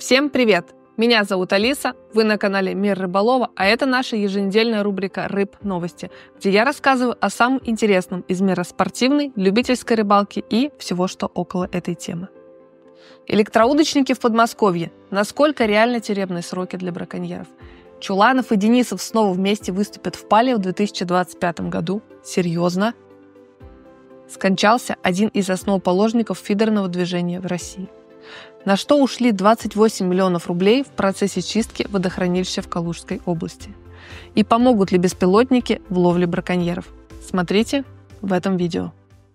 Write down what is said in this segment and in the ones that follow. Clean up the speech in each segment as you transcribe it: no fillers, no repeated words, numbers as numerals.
Всем привет! Меня зовут Алиса, вы на канале Мир Рыболова, а это наша еженедельная рубрика «Рыб новости», где я рассказываю о самом интересном из мира спортивной, любительской рыбалки и всего, что около этой темы. Электроудочники в Подмосковье. Насколько реально тюремные сроки для браконьеров? Чуланов и Денисов снова вместе выступят в Пале в 2025 году. Серьезно? Скончался один из основоположников фидерного движения в России. На что ушли 28 миллионов рублей в процессе чистки водохранилища в Калужской области? И помогут ли беспилотники в ловле браконьеров? Смотрите в этом видео.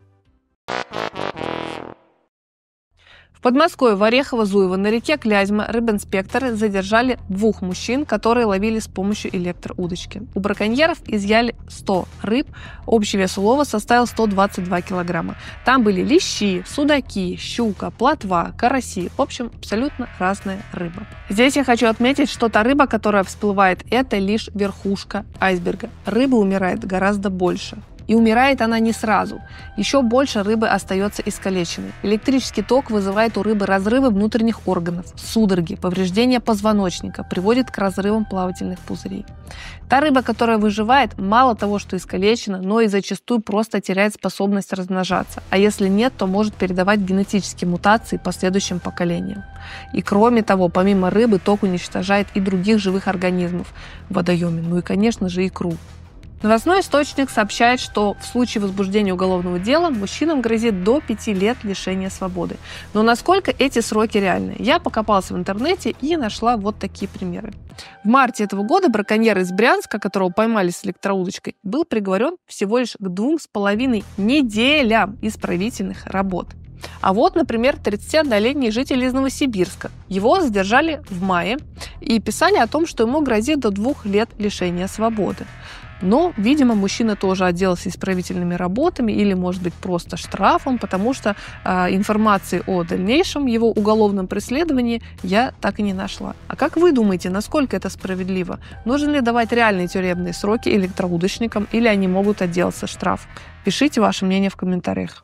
В Подмосковье в Орехово-Зуево на реке Клязьма рыбинспекторы задержали двух мужчин, которые ловили с помощью электроудочки. У браконьеров изъяли 100 рыб, общий вес улова составил 122 килограмма. Там были лещи, судаки, щука, плотва, караси, в общем, абсолютно разная рыба. Здесь я хочу отметить, что та рыба, которая всплывает, это лишь верхушка айсберга. Рыба умирает гораздо больше. И умирает она не сразу. Еще больше рыбы остается искалеченной. Электрический ток вызывает у рыбы разрывы внутренних органов, судороги, повреждения позвоночника, приводит к разрывам плавательных пузырей. Та рыба, которая выживает, мало того, что искалечена, но и зачастую просто теряет способность размножаться. А если нет, то может передавать генетические мутации последующим поколениям. И кроме того, помимо рыбы, ток уничтожает и других живых организмов в водоеме, ну и, конечно же, икру. Новостной источник сообщает, что в случае возбуждения уголовного дела мужчинам грозит до 5 лет лишения свободы. Но насколько эти сроки реальны? Я покопалась в интернете и нашла вот такие примеры. В марте этого года браконьер из Брянска, которого поймали с электроудочкой, был приговорен всего лишь к 2,5 неделям исправительных работ. А вот, например, 31-летний житель из Новосибирска. Его задержали в мае и писали о том, что ему грозит до 2 лет лишения свободы. Но, видимо, мужчина тоже отделался исправительными работами или, может быть, просто штрафом, потому что информации о дальнейшем его уголовном преследовании я так и не нашла. А как вы думаете, насколько это справедливо? Нужно ли давать реальные тюремные сроки электроудочникам или они могут отделаться штрафом? Пишите ваше мнение в комментариях.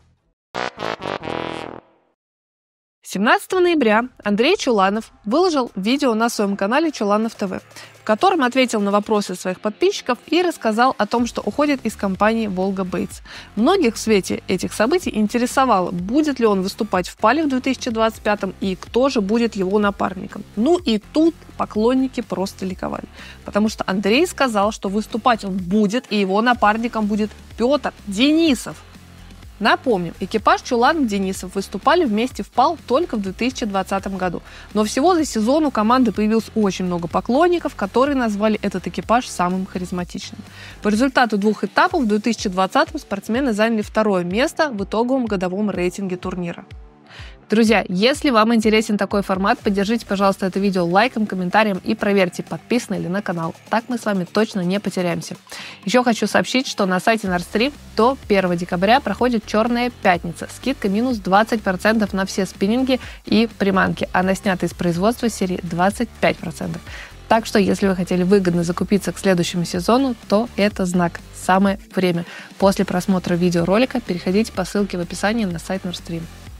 17 ноября Андрей Чуланов выложил видео на своем канале Чуланов ТВ, в котором ответил на вопросы своих подписчиков и рассказал о том, что уходит из компании «Волга Бейтс». Многих в свете этих событий интересовало, будет ли он выступать в Пале в 2025 и кто же будет его напарником. Ну и тут поклонники просто ликовали, потому что Андрей сказал, что выступать он будет, и его напарником будет Петр Денисов. Напомним, экипаж Чуланов-Денисов выступали вместе в Пал только в 2020 году. Но всего за сезон у команды появилось очень много поклонников, которые назвали этот экипаж самым харизматичным. По результату 2 этапов в 2020 спортсмены заняли 2-е место в итоговом годовом рейтинге турнира. Друзья, если вам интересен такой формат, поддержите, пожалуйста, это видео лайком, комментарием и проверьте, подписаны ли на канал. Так мы с вами точно не потеряемся. Еще хочу сообщить, что на сайте Nordstream до 1 декабря проходит Черная пятница. Скидка минус 20% на все спиннинги и приманки, а на снятые из производства серии 25%. Так что, если вы хотели выгодно закупиться к следующему сезону, то это знак. Самое время. После просмотра видеоролика переходите по ссылке в описании на сайт Nordstream.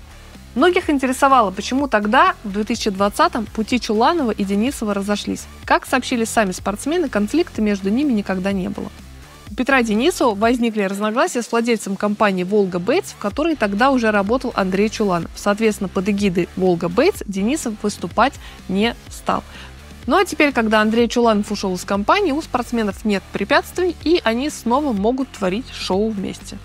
Многих интересовало, почему тогда, в 2020-м, пути Чуланова и Денисова разошлись. Как сообщили сами спортсмены, конфликта между ними никогда не было. У Петра Денисова возникли разногласия с владельцем компании «Волга Бейтс», в которой тогда уже работал Андрей Чуланов. Соответственно, под эгидой «Волга Бейтс» Денисов выступать не стал. Ну а теперь, когда Андрей Чуланов ушел из компании, у спортсменов нет препятствий, и они снова могут творить шоу вместе.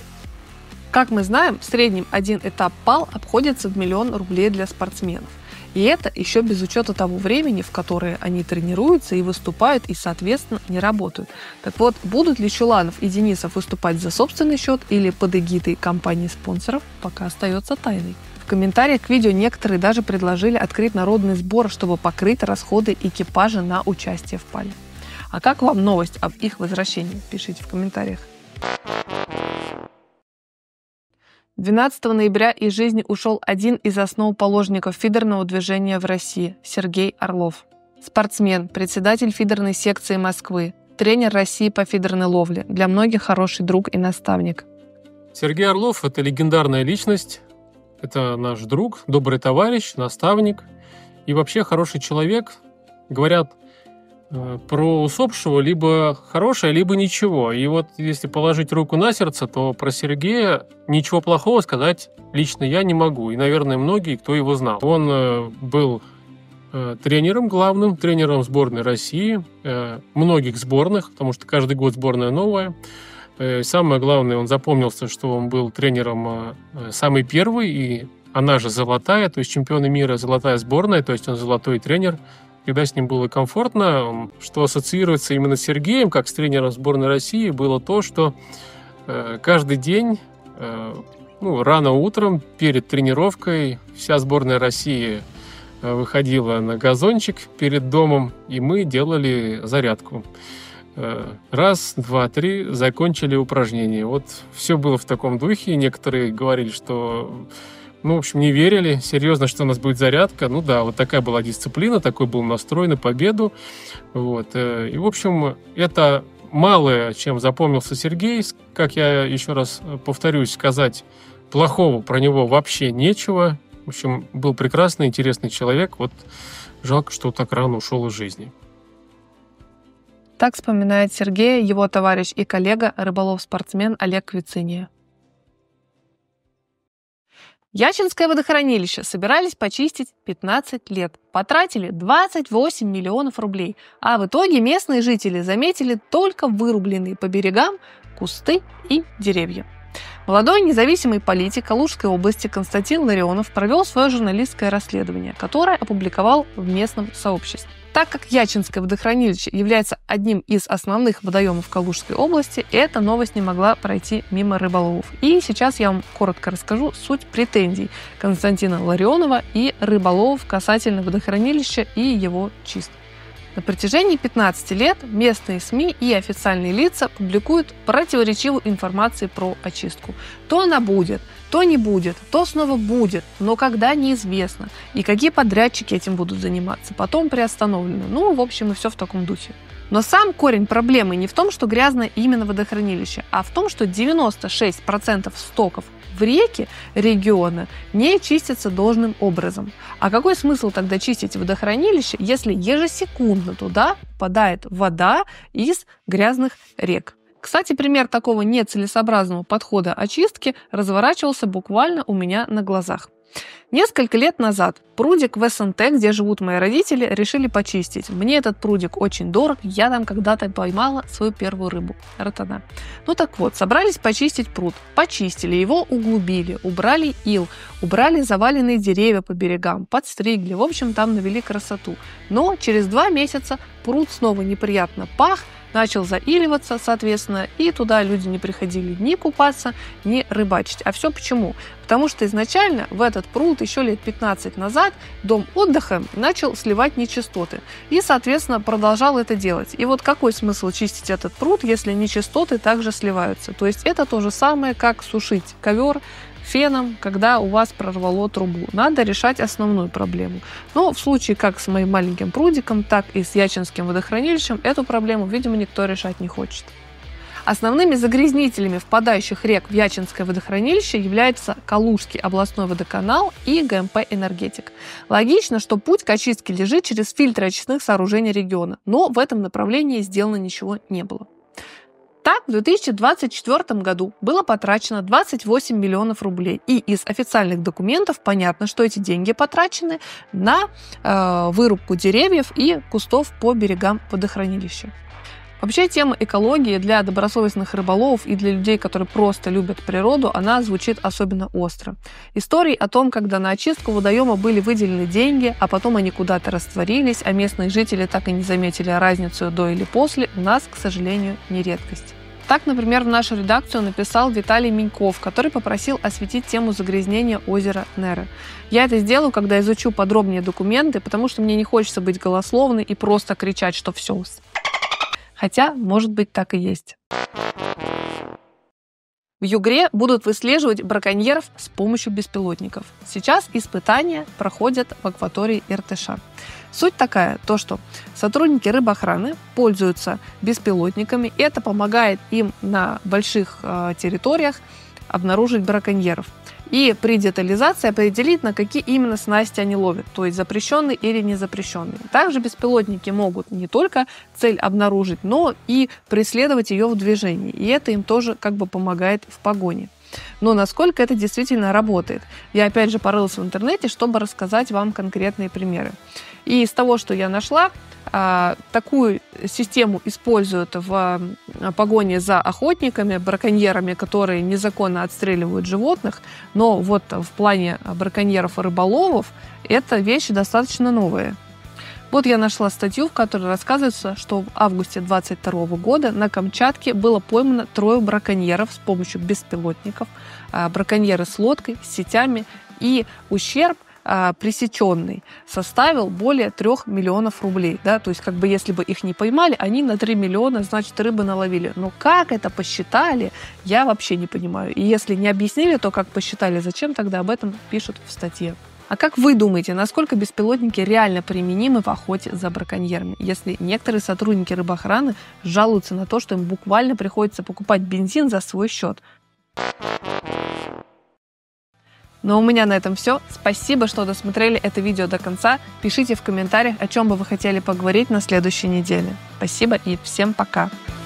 Как мы знаем, в среднем один этап Пал обходится в 1 миллион рублей для спортсменов. И это еще без учета того времени, в которое они тренируются и выступают, и, соответственно, не работают. Так вот, будут ли Чуланов и Денисов выступать за собственный счет или под эгидой компании-спонсоров, пока остается тайной. В комментариях к видео некоторые даже предложили открыть народный сбор, чтобы покрыть расходы экипажа на участие в Пале. А как вам новость об их возвращении? Пишите в комментариях. 12 ноября из жизни ушел один из основоположников фидерного движения в России – Сергей Орлов. Спортсмен, председатель фидерной секции Москвы, тренер России по фидерной ловле, для многих хороший друг и наставник. Сергей Орлов – это легендарная личность, это наш друг, добрый товарищ, наставник. и вообще хороший человек, говорят про усопшего либо хорошее, либо ничего. И вот если положить руку на сердце, то про Сергея ничего плохого сказать лично я не могу. И, наверное, многие, кто его знал. Он был тренером, главным тренером сборной России, многих сборных, потому что каждый год сборная новая. Самое главное, он запомнился, что он был тренером самый первый, и она же золотая, то есть чемпионы мира, золотая сборная, то есть он золотой тренер. Когда с ним было комфортно, что ассоциируется именно с Сергеем, как с тренером сборной России, было то, что каждый день, рано утром, перед тренировкой, вся сборная России выходила на газончик перед домом, и мы делали зарядку. Раз, два, три, закончили упражнение. Вот все было в таком духе. Некоторые говорили, что в общем, не верили серьезно, что у нас будет зарядка. Ну да, вот такая была дисциплина, такой был настрой на победу. Вот. И, в общем, это малое, чем запомнился Сергей. Как я еще раз повторюсь, сказать плохого про него вообще нечего. В общем, был прекрасный, интересный человек. Вот жалко, что так рано ушел из жизни. Так вспоминает Сергея его товарищ и коллега, рыболов-спортсмен Олег Квициния. Ячинское водохранилище собирались почистить 15 лет. Потратили 28 миллионов рублей. А в итоге местные жители заметили только вырубленные по берегам кусты и деревья. Молодой независимый политик Калужской области Константин Ларионов провел свое журналистское расследование, которое опубликовал в местном сообществе. Так как Ячинское водохранилище является одним из основных водоемов Калужской области, эта новость не могла пройти мимо рыболовов. И сейчас я вам коротко расскажу суть претензий Константина Ларионова и рыболовов касательно водохранилища и его чистки. На протяжении 15 лет местные СМИ и официальные лица публикуют противоречивую информацию про очистку. То она будет, то не будет, то снова будет, но когда — неизвестно. И какие подрядчики этим будут заниматься, потом приостановлено. В общем, и все в таком духе. Но сам корень проблемы не в том, что грязное именно водохранилище, а в том, что 96% стоков в реке региона не чистятся должным образом. А какой смысл тогда чистить водохранилище, если ежесекундно туда попадает вода из грязных рек? Кстати, пример такого нецелесообразного подхода очистки разворачивался буквально у меня на глазах. Несколько лет назад прудик в СНТ, где живут мои родители, решили почистить. Мне этот прудик очень дорог, я там когда-то поймала свою первую рыбу – ротана. Так вот, собрались почистить пруд. Почистили его, углубили, убрали ил, убрали заваленные деревья по берегам, подстригли, в общем, там навели красоту. Но через 2 месяца пруд снова неприятно пах, начал заиливаться, соответственно, и туда люди не приходили ни купаться, ни рыбачить. А все почему? Потому что изначально в этот пруд еще лет 15 назад дом отдыха начал сливать нечистоты и, соответственно, продолжал это делать. И вот какой смысл чистить этот пруд, если нечистоты также сливаются? То есть это то же самое, как сушить ковер феном, когда у вас прорвало трубу. Надо решать основную проблему. Но в случае как с моим маленьким прудиком, так и с Ячинским водохранилищем эту проблему, видимо, никто решать не хочет. Основными загрязнителями впадающих рек в Ячинское водохранилище являются Калужский областной водоканал и ГМП «Энергетик». Логично, что путь к очистке лежит через фильтры очистных сооружений региона, но в этом направлении сделано ничего не было. Так, в 2024 году было потрачено 28 миллионов рублей. И из официальных документов понятно, что эти деньги потрачены на вырубку деревьев и кустов по берегам водохранилища. Вообще, тема экологии для добросовестных рыболовов и для людей, которые просто любят природу, она звучит особенно остро. Истории о том, когда на очистку водоема были выделены деньги, а потом они куда-то растворились, а местные жители так и не заметили разницу до или после, у нас, к сожалению, не редкость. Так, например, в нашу редакцию написал Виталий Миньков, который попросил осветить тему загрязнения озера Нера. Я это сделаю, когда изучу подробнее документы, потому что мне не хочется быть голословной и просто кричать, что все. Хотя, может быть, так и есть. В Югре будут выслеживать браконьеров с помощью беспилотников. Сейчас испытания проходят в акватории Иртыша. Суть такая, то что сотрудники рыбоохраны пользуются беспилотниками, это помогает им на больших территориях обнаружить браконьеров. и при детализации определить, на какие именно снасти они ловят, то есть запрещенные или не запрещенные. Также беспилотники могут не только цель обнаружить, но и преследовать ее в движении, и это им тоже как бы помогает в погоне. Но насколько это действительно работает? Я опять же порылась в интернете, чтобы рассказать вам конкретные примеры. И из того, что я нашла, такую систему используют в погоне за охотниками, браконьерами, которые незаконно отстреливают животных. Но вот в плане браконьеров и рыболовов эта вещь достаточно новая. Вот я нашла статью, в которой рассказывается, что в августе 2022 года на Камчатке было поймано 3 браконьеров с помощью беспилотников, браконьеры с лодкой, с сетями, и ущерб пресеченный составил более 3 миллионов рублей. Да? То есть, как бы, если бы их не поймали, они на 3 миллиона, значит, рыбы наловили. Но как это посчитали, я вообще не понимаю. И если не объяснили то, как посчитали, зачем тогда об этом пишут в статье? А как вы думаете, насколько беспилотники реально применимы в охоте за браконьерами, если некоторые сотрудники рыбоохраны жалуются на то, что им буквально приходится покупать бензин за свой счет? Но у меня на этом все. Спасибо, что досмотрели это видео до конца. Пишите в комментариях, о чем бы вы хотели поговорить на следующей неделе. Спасибо и всем пока!